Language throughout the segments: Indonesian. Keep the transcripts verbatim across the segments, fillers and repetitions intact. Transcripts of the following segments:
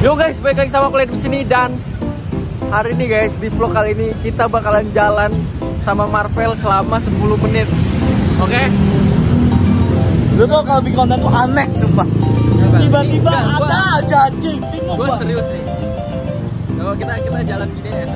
Yo guys, balik lagi sama kalian di sini dan hari ini guys di vlog kali ini kita bakalan jalan sama Marvel selama sepuluh menit. Oke? Okay? Lu tuh kalau bikin konten tuh aneh, sumpah. Tiba-tiba ada aja anjing, bingung gua. Gua serius sih. Kalau kita kita jalan gini ya.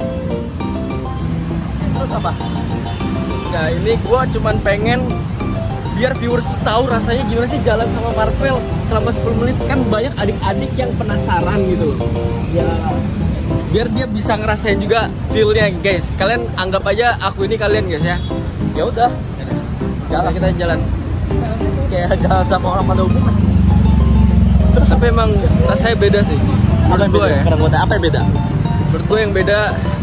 Terus apa? Nah, ini gua cuman pengen biar viewers tuh tahu rasanya gimana sih jalan sama Marvel selama sepuluh menit. Kan banyak adik-adik yang penasaran gitu loh. Ya, Biar dia bisa ngerasain juga feel-nya guys. Kalian anggap aja aku ini kalian guys ya. ya udah. Jalan kita jalan. Kayak jalan sama orang pada umumnya. Terus apa emang rasanya beda sih? Apa Menurut yang gua beda ya. sekarang konten? Apa yang beda? Menurut gue yang beda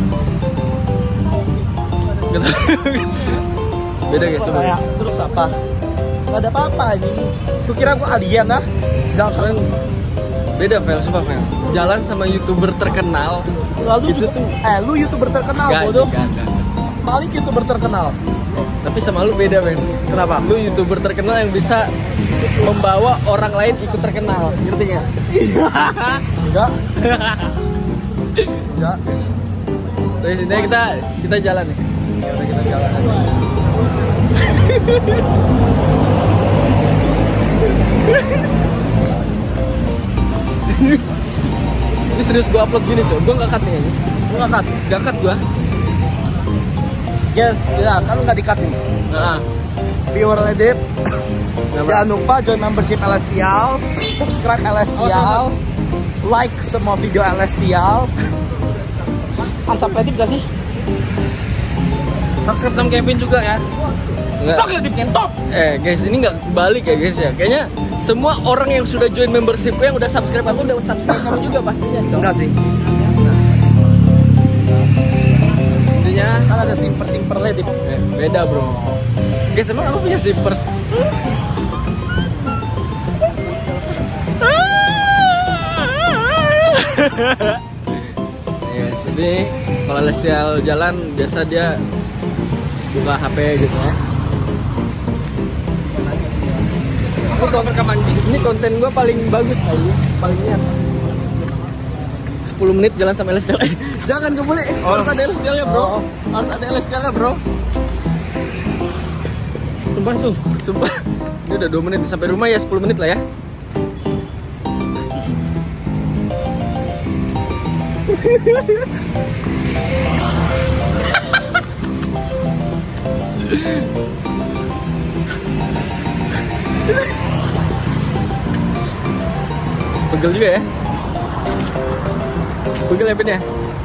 gitu. Beda guys sebenarnya. Terus apa? Gak ada apa-apa anjing. Lu kira gua alien ah? Jalan sama Cuman beda Vel, sumpah Vel. Jalan sama YouTuber terkenal. lalu itu juga, tuh eh lu YouTuber terkenal gak, bodoh. gak, gak, gak. Paling YouTuber terkenal. Tapi sama lu beda men. Kenapa? Lu YouTuber terkenal yang bisa membawa orang lain ikut terkenal. Ngerti gak? Enggak. Enggak. Dari sini kita kita jalan nih. Ya udah kita jalan aja. Ini serius gua upload gini tuh. Gua nggak cut nih. Lu nggak cut? Nggak cut gua. Yes, ya kan nggak di cut nih. Nah, Viewer Ledip. Kenapa? Jangan lupa join membership Elestial, subscribe Elestial, like semua video Elestial. Ansap Ledip gak sih? Subscribe sama Kevin juga ya. Nggak. Tok Ledip top. Eh guys, ini nggak balik ya guys ya. Kayaknya semua orang yang sudah join membership yang udah subscribe aku udah subscribe kamu juga pastinya. Cok. Enggak sih. Intinya Kan ada simper simper Ledip. eh, beda bro. Guys, emang aku punya zippers? Yes, ini kalau Lestial jalan biasa dia buka H P gitu ya. Ini konten ini konten gua paling bagus kali, paling niat. sepuluh menit jalan sama Lestial. Eh, jangan gak boleh. Oh. Harus ada Lestialnya, Bro. Oh. Harus ada Lestialnya, Bro. Sumpah tuh, sumpah. Ini udah dua menit sampai rumah ya, sepuluh menit lah ya. Pegel juga ya. Pegel ya Pin ya?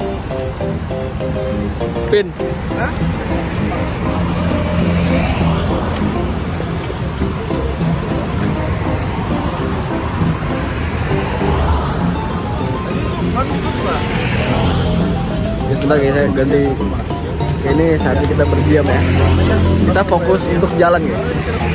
Pin. Hah? Ya sebentar guys, saya ganti. Ini saatnya kita berdiam ya. Kita fokus untuk jalan guys.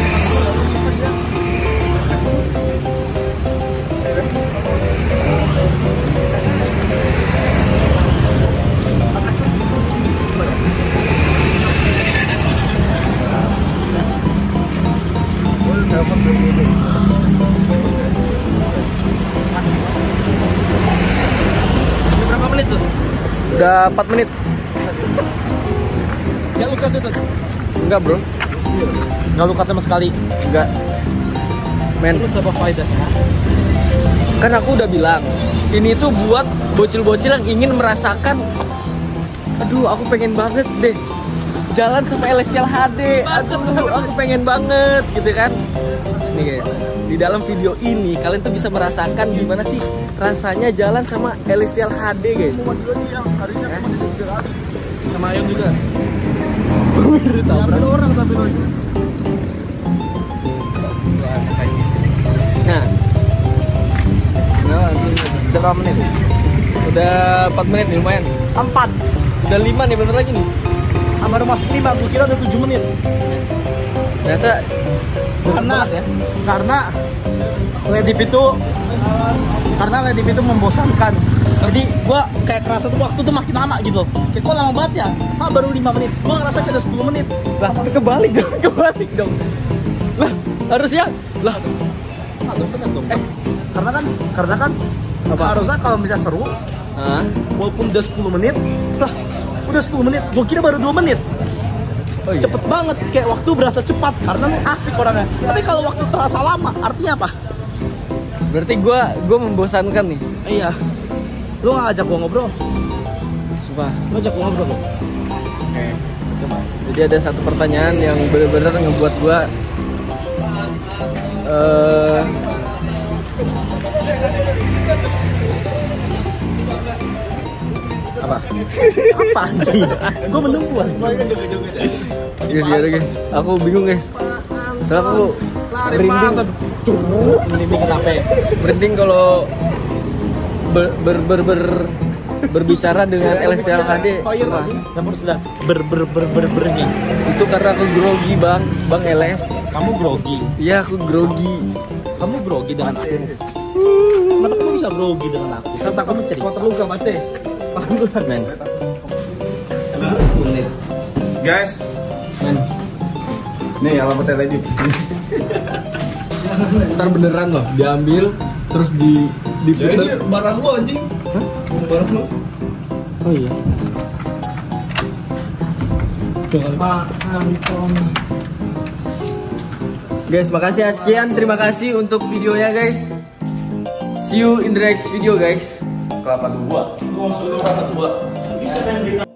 Berapa menit tuh? Udah empat menit. Ya lu cut itu. Enggak bro, Nggak lu cut sama sekali. enggak. Men, Terus apa faedahnya? kan aku udah bilang ini tuh buat bocil-bocil yang ingin merasakan, aduh aku pengen banget deh jalan sama Elestial H D, aduh aku pengen banget gitu kan. Nih guys, di dalam video ini kalian tuh bisa merasakan gimana sih rasanya jalan sama Elestial H D guys. Eh? Sama Ayam juga. Ditabrak orang tapi lo. Nah, Udah berapa menit? udah empat menit nih lumayan. Empat. Udah lima nih bentar lagi nih. Baru masuk lima, gue kira udah tujuh menit. Ternyata Karena ya, karena Ledip itu karena Ledip itu membosankan. Jadi gua kayak kerasa tuh waktu tuh makin lama gitu. Kayak kok lama banget ya? Ah baru lima menit. Gua ngerasa kayak udah sepuluh menit. lah kebalik dong, kebalik dong. Lah harusnya lah Ah, bener dong. Eh, karena kan karena kan Harusnya kalau bisa seru, Hah? walaupun udah sepuluh menit, lah udah sepuluh menit, gue kira baru dua menit. Oh, iya. Cepet banget, kayak waktu berasa cepat karena lu asik orangnya. Tapi kalau waktu terasa lama, artinya apa? Berarti gue gue membosankan nih. Iya. Lu gak ngajak gue ngobrol? Sumpah. Lu ajak gue ngobrol dong. Oke. Jadi ada satu pertanyaan yang benar-benar ngebuat gue eh Apa? Apa anjing? Gue menunggu anjing. Guys, ya guys, aku bingung guys. Soalnya aku merinding, Ini kenapa? merinding kalau ber, ber, ber, ber, berbicara dengan L S T L H D. Sumpah. Kamu sudah ber ber ber ber ber nih. Itu karena aku grogi bang, bang L S. Kamu grogi. Iya aku grogi. Kamu grogi dengan aku. Kenapa kamu bisa grogi dengan aku? Serta kamu cerita. Kau terluka bace. Men, Menit. Guys, men. nih alamatnya lagi di sini. Ntar beneran loh, diambil terus di Ya diputer. ini barang lu anjing. Hah? Barang lu. Oh iya. Guys, makasih ya. Sekian, terima kasih untuk videonya guys. See you in the next video guys. Kelapa dua. Lu maksud lu kelapa dua. Bisa kan